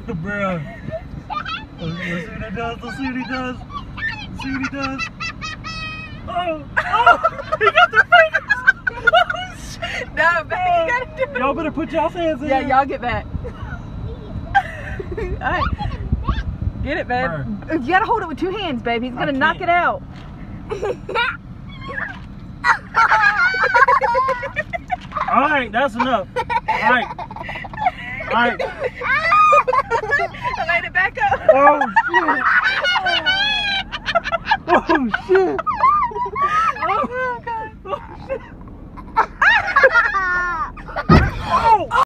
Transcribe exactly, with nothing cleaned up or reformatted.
Bruh. Let's see what he does. Let's see what he does. See what he does. Oh, oh, he got their fingers. No, baby, Oh, you gotta do it. y'all better put y'all's hands in. Yeah, y'all get back. All right. Get it, babe. Burr. You gotta hold it with two hands, baby. He's gonna I knock can't. it out. All right, that's enough. All right. All right. I laid it back up. Oh,